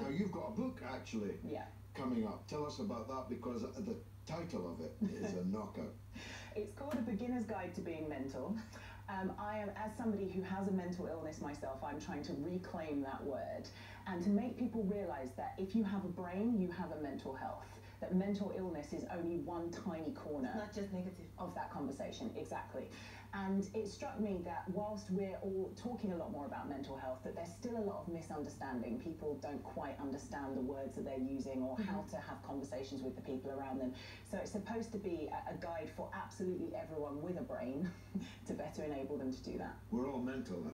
Now, you've got a book, actually, Yeah. coming up. Tell us about that, because the title of it is a knockout. It's called A Beginner's Guide to Being Mental. As somebody who has a mental illness myself, I'm trying to reclaim that word and to make people realize that if you have a brain, you have a mental health. That mental illness is only one tiny corner. Not just negative. Of that conversation, exactly. And it struck me that whilst we're all talking a lot more about mental health, that there's still a lot of misunderstanding. People don't quite understand the words that they're using or how to have conversations with the people around them. So it's supposed to be a guide for absolutely everyone with a brain to better enable them to do that. We're all mental.